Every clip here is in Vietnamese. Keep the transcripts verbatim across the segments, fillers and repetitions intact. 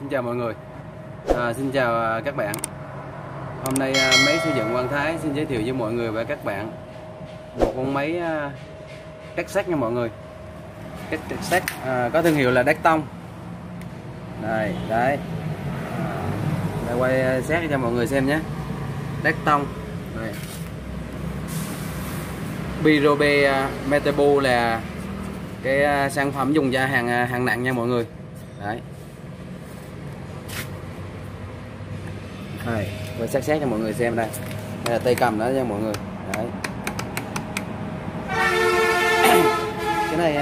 Xin chào mọi người, à, xin chào các bạn. Hôm nay máy xây dựng Quang Thái xin giới thiệu với mọi người và các bạn một con máy cắt sắt nha mọi người. Cắt sắt à, có thương hiệu là Decton. Đây, đấy. À, đây quay sát cho mọi người xem nhé. Decton. Đây. Birobe Metabo là cái sản phẩm dùng cho hàng hàng nặng nha mọi người. Đấy. Đây, quay sát sát cho mọi người xem đây. Đây là tay cầm đó nha mọi người. Đấy. Cái này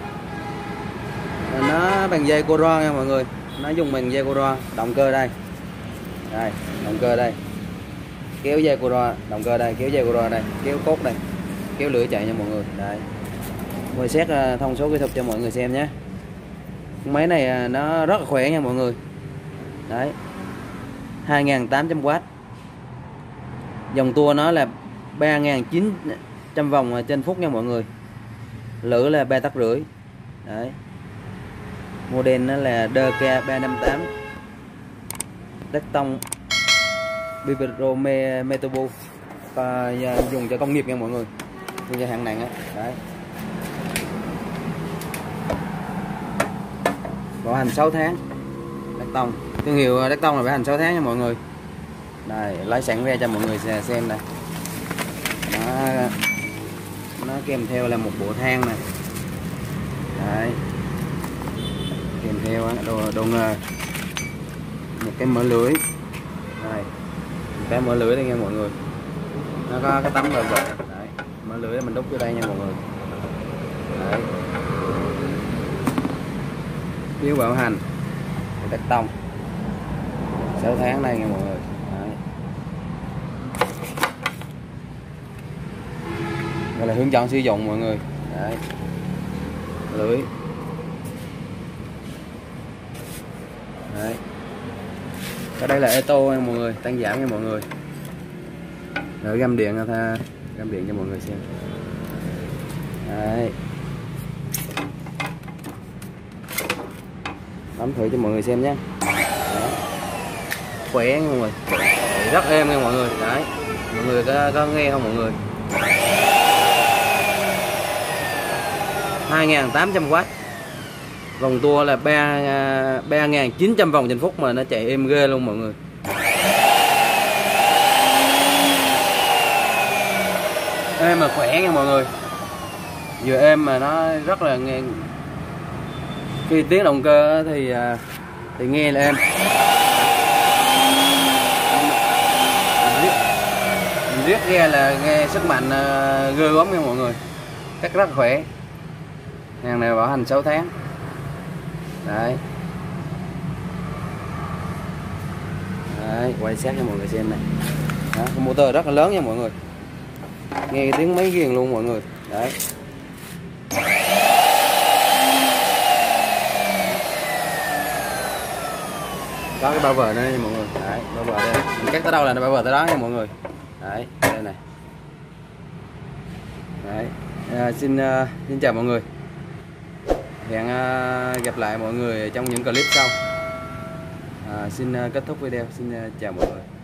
nó bằng dây Coro nha mọi người. Nó dùng bằng dây Coro, động cơ đây. Đây, động cơ đây. Kéo dây Coro, động cơ đây, kéo dây Coro đây, kéo cốt đây. Kéo lưỡi chạy nha mọi người. Đấy. Quay xét thông số kỹ thuật cho mọi người xem nhé. Máy này nó rất là khỏe nha mọi người. Đấy. hai nghìn tám trăm oát. Dòng tua nó là ba nghìn chín trăm vòng trên phút nha mọi người. Lửa là ba tấc rưỡi. Đấy. Model nó là D K ba năm tám. Decton Birobe Metabo. Và dùng cho công nghiệp nha mọi người. Dùng cho hạng nặng á. Đấy. Bảo hành sáu tháng. Decton. Thương hiệu Decton là bảo hành sáu tháng nha mọi người. Đây, lấy sẵn ra cho mọi người xem đây. Nó, nó kèm theo là một bộ than này. Đấy. Kèm theo đồ, đồ nghề. Một cái mở lưới. Đây. Một cái mở lưới đây nha mọi người. Nó có cái tấm bờ bờ. Đấy. Mở lưới mình đúc vô đây nha mọi người. Đấy. Phiếu bảo hành Decton sáu tháng đây nha mọi người. Đấy. Đây là hướng dẫn sử dụng mọi người. Đấy. Lưới. Đấy. Cái đây là Eto nha mọi người, tăng giảm nha mọi người. Rồi găm điện tha, găm điện cho mọi người xem. Đấy. Bấm thử cho mọi người xem nhé. Đấy. Khỏe nha mọi người, rất êm nha mọi người. Đấy, mọi người có, có nghe không mọi người? hai nghìn tám trăm oát. Vòng tua là ba nghìn chín trăm vòng trên phút mà nó chạy êm ghê luôn mọi người. Êm mà khỏe nha mọi người. Vừa êm mà nó rất là nghe. Khi tiếng động cơ thì thì nghe là êm. Mình riết nghe là nghe sức mạnh ghê gớm nha mọi người. Cắt rất khỏe. Hàng này bảo hành sáu tháng. Đấy. Đấy, quay sát cho mọi người xem này. Đó, cái motor rất là lớn nha mọi người. Nghe tiếng máy ghiền luôn mọi người. Đấy. Có cái bao vờ đây nha mọi người. Đấy, bao vờ đây. Mình cắt tới đâu là nó bao vờ tới đó nha mọi người. Đấy, đây này. Đấy. À, xin uh, xin chào mọi người. Hẹn uh, gặp lại mọi người trong những clip sau. À, xin uh, kết thúc video. Xin uh, chào mọi người.